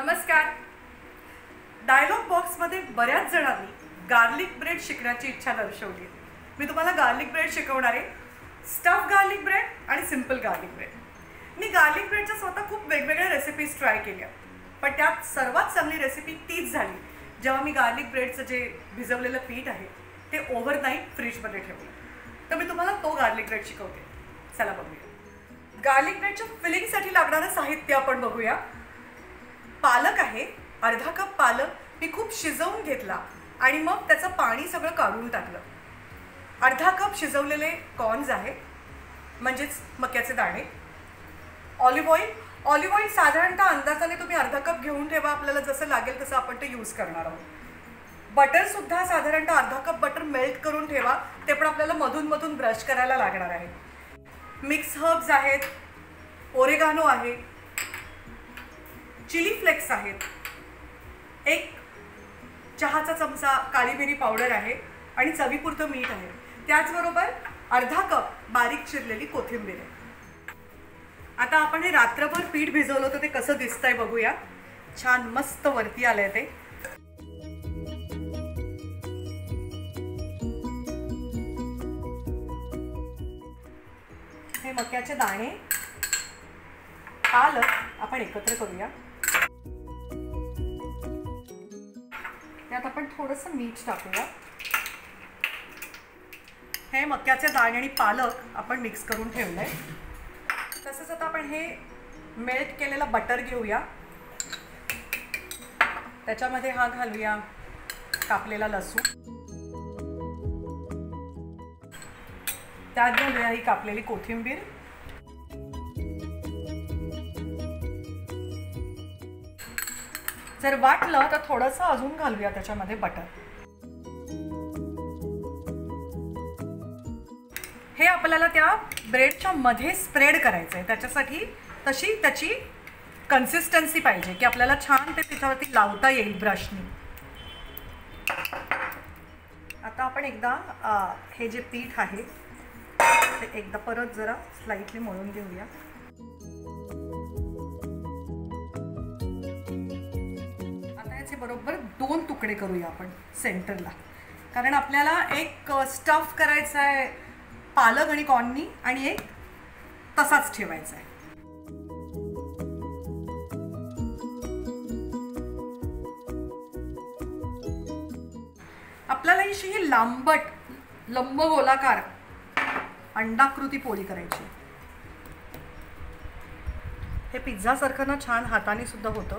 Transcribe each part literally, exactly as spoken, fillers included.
नमस्कार. डायलॉग बॉक्समध्ये बऱ्याच जणांनी गार्लिक ब्रेड शिकण्याची इच्छा दर्शवली. मी तुम्हाला गार्लिक ब्रेड शिकवणार आहे. स्टफ गार्लिक ब्रेड आणि सिंपल गार्लिक ब्रेड. मी गार्लिक ब्रेडच्या स्वतः खूप वेगवेगळ्या रेसिपीज ट्राय केल्या, पण त्यात सर्वात चांगली रेसिपी तीच झाली जेव्हा मी गार्लिक ब्रेडचं जे भिजवलेलं पीठ आहे ते ओव्हरनाईट फ्रीजमध्ये ठेवलं. तर मी तुम्हाला तो गार्लिक ब्रेड शिकवते. चला बघूया. गार्लिक ब्रेडच्या फिलिंगसाठी लागणारं साहित्य आपण बघूया. पालक आहे, अर्धा कप पालक मी खूप शिजवून घेतला आणि मग त्याचं पाणी सगळं काढून टाकलं. अर्धा कप शिजवलेले कॉर्न्स आहे, म्हणजेच मक्याचे दाणे. ऑलिव्ह ऑइल ऑलिव्ह ऑइल साधारणतः अंदाजाने तुम्ही अर्धा कप घेऊन ठेवा, आपल्याला जसं लागेल तसं आपण ते यूज करणार आहोत. बटरसुद्धा साधारणतः अर्धा कप बटर मेल्ट करून ठेवा, ते पण आपल्याला मधून मधून ब्रश करायला लागणार आहे. मिक्स हर्ब्स आहेत, ओरेगानो आहे, चिली फ्लेक्स आहेत, एक चहाचा चमचा काळी मिरी पावडर आहे आणि चवीपुरतं मीठ आहे. त्याचबरोबर अर्धा कप बारीक चिरलेली कोथिंबीर आहे. आता आपण हे रात्रभर पीठ भिजवलं होतं ते कसं दिसतंय बघूया. छान मस्त वरती आलंय ते. हे मक्याचे दाणे, पालक आपण एकत्र करूया. त्यात आपण थोडंसं मीठ टाकूया. हे मक्याचे दाणे आणि पालक आपण मिक्स करून ठेवलंय. तसंच आता आपण हे मेल्ट केलेलं बटर घेऊया. त्याच्यामध्ये हा घालूया कापलेला लसूण. त्यात घालूया ही कापलेली कोथिंबीर. जर वाटलं तर थोडंसं अजून घालूया त्याच्यामध्ये बटर. हे आपल्याला त्या ब्रेडच्या मध्ये स्प्रेड करायचं आहे. त्याच्यासाठी तशी त्याची कन्सिस्टन्सी पाहिजे की आपल्याला छान ते त्याच्यावरती लावता येईल ब्रशनी. आता आपण एकदा हे जे पीठ आहे ते एकदा परत जरा स्लाइटली मळून घेऊया. आता याचे बरोबर दोन तुकडे करूया आपण सेंटरला, कारण आपल्याला एक स्टफ करायचा आहे पालक आणि कॉर्ननी आणि एक तसाच ठेवायचा आहे. आपल्याला अशी ही लांबट लंब गोलाकार अंडाकृती पोळी करायची. हे पिझ्झा सारखं ना छान हाताने सुद्धा होतं.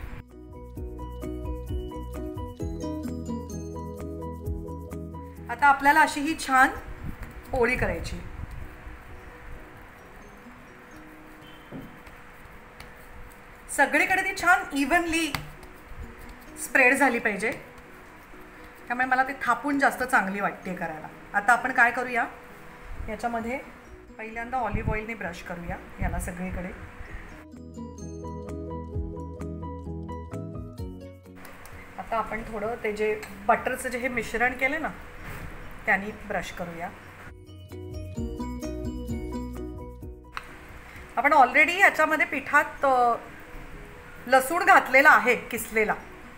आता आपल्याला अशी ही छान पोळी करायची. सगळीकडे ती छान इव्हनली स्प्रेड झाली पाहिजे, त्यामुळे मला ती थापून जास्त चांगली वाटते करायला. आता आपण काय करूया, याच्यामध्ये पहिल्यांदा ऑलिव्ह ऑइलने ब्रश करूया याला सगळीकडे. आता आपण थोडं ते जे बटरचं जे हे मिश्रण केले ना त्याने ब्रश करूया. आपण ऑलरेडी याच्यामध्ये पिठात लसूण घातलेला आहे किसलेला.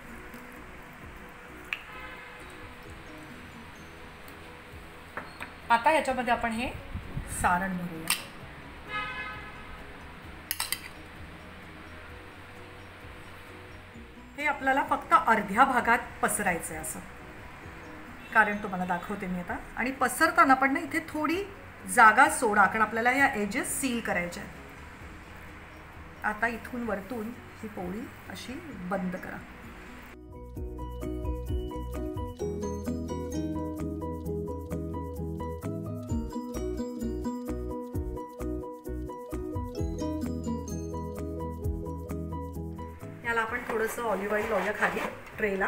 आता याच्यामध्ये आपण हे सारण भरूया. हे आपल्याला फक्त अर्ध्या भागात पसरायचं आहे असं, कारण तुम्हाला दाखवते मी आता. आणि पसरताना पण ना इथे थोडी जागा सोडा, कारण आपल्याला ह्या एजेस सील करायच्या आहेत. आता इथून वरतून ही पोळी अशी बंद करा. याला आपण थोडंसं ऑलिव्ह ऑइल लावूया खाली ट्रेला.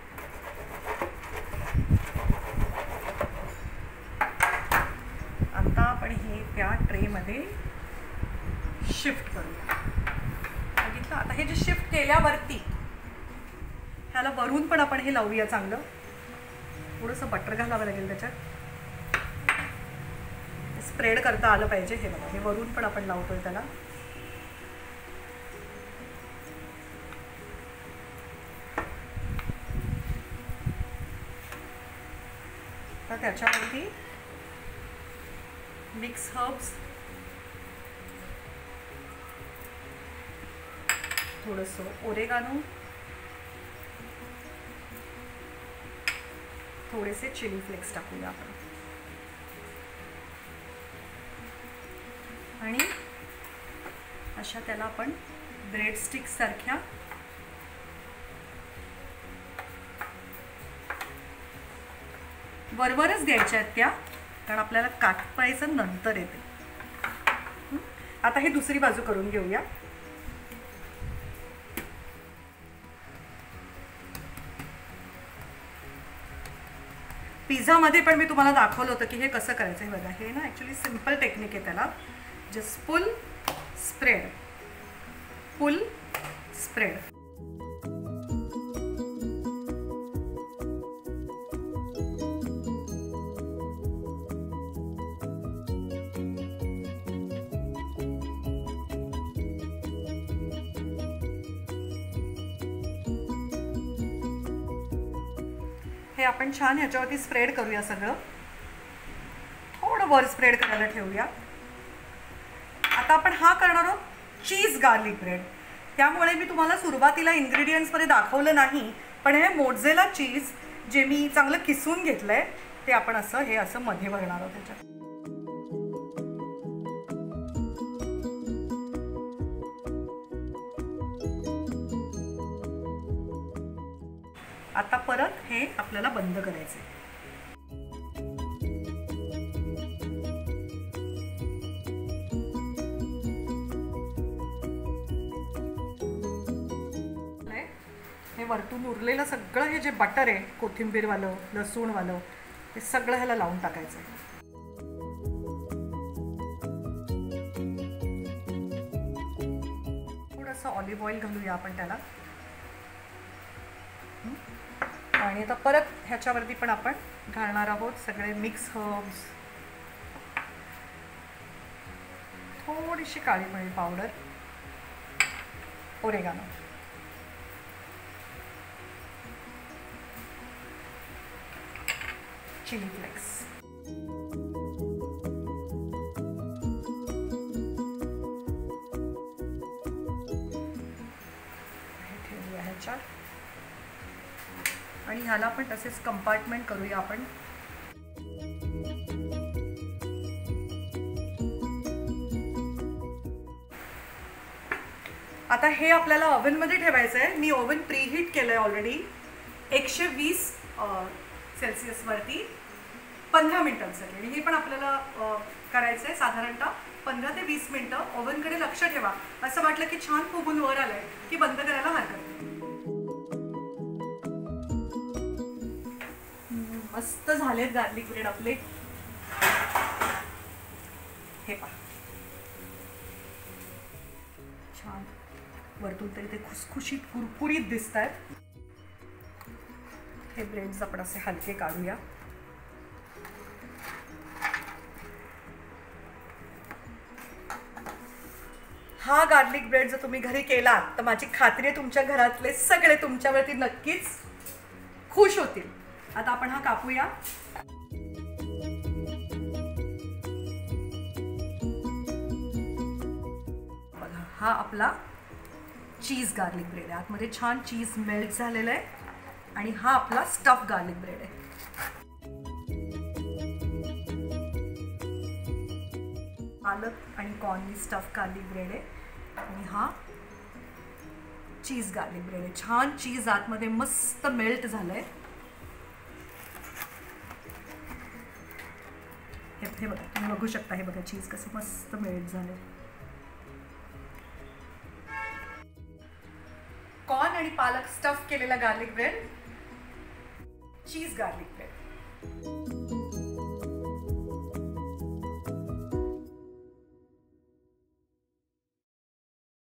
आता आपण हे त्या ट्रेमध्ये शिफ्ट करूया. बघितलं. आता हे जे शिफ्ट केल्यावरती ह्याला वरून पण आपण हे लावूया चांगलं. थोडंसं बटर घालावं लागेल त्याच्यात, स्प्रेड करता आलं पाहिजे. हे बघा, हे वरून पण आपण लावतोय त्याला. आता त्याच्यावरती मिक्स हर्ब्स, थोडंसं ओरेगानो, थोडेसे चिली फ्लेक्स टाकूया आपण आणि अशा त्याला आपण ब्रेड स्टिक्स सारख्या वरवरच द्यायच्या आहेत त्या, कारण आपल्याला कापायचं नंतर येते. आता ही दुसरी बाजू करून घेऊया. पिझ्झामध्ये पण मी तुम्हाला दाखवलं होतं की हे कसं करायचं आहे. बघा, हे ना ॲक्च्युली सिम्पल टेक्निक आहे. त्याला just pull spread, pull spread. हे आपण छान ह्याच्यावरती स्प्रेड करूया. सगळं थोडं वर स्प्रेड करायला ठेवूया. आता आपण हा करणार आहोत चीज गार्लिक ब्रेड. त्यामुळे मी तुम्हाला सुरुवातीला इन्ग्रेडियंट्समध्ये दाखवलं नाही, पण हे मोझरेला चीज जे मी चांगलं किसून घेतलं आहे ते आपण असं हे असं मध्ये भरणार आहोत त्याच्यात. आता परत हे आपल्याला बंद करायचे. हे वरतून उरलेलं सगळं हे जे बटर आहे, कोथिंबीरवालं, लसूणवालं, हे सगळं ह्याला लावून टाकायचं. थोडंसं ऑलिव्ह ऑइल घालूया आपण त्याला. आणि आता परत ह्याच्यावरती पण आपण घालणार आहोत सगळे मिक्स हर्ब्स, थोडीशी काळी मिरी पावडर, ओरेगानो, चिली फ्लेक्स. ठेवूया ह्याच्यात आणि ह्याला आपण तसेच कंपार्टमेंट करूया आपण. आता हे आपल्याला ओव्हनमध्ये ठेवायचं आहे. मी ओव्हन प्रीहीट केलं आहे ऑलरेडी एकशे वीस सेल्सिअसवरती पंधरा मिनटांसाठी. आणि हे पण आपल्याला करायचं आहे साधारणतः पंधरा ते वीस मिनटं. ओव्हनकडे लक्ष ठेवा. असं वाटलं की छान फुगून वर आलंय की बंद करायला हरकत नाही. मस्त झालेत गार्लिक ब्रेड आपले. हे पहा, छान वरतून तरी ते खुसखुशीत कुरकुरीत दिसत आहेत. हे ब्रेड्स आपण असे हलके काढूया. हा गार्लिक ब्रेड जर तुम्ही घरी केला तर माझी खात्री आहे तुमच्या घरातले सगळे तुमच्यावरती नक्कीच खुश होतील. आता आपण हा कापूया. बघा, हा आपला चीज गार्लिक ब्रेड आहे. आतमध्ये छान चीज मेल्ट झालेलं आहे. आणि हा आपला स्टफ गार्लिक ब्रेड आहे. पालक आणि कॉर्ननी स्टफ गार्लिक ब्रेड आहे. आणि हा चीज गार्लिक ब्रेड आहे. छान चीज आतमध्ये मस्त मेल्ट झालंय. हे बघा, तुम्ही बघू शकता. हे बघा चीज कसं मस्त मेल्ट झालंय. कॉर्न आणि पालक स्टफ केलेला garlic bread, cheese garlic bread.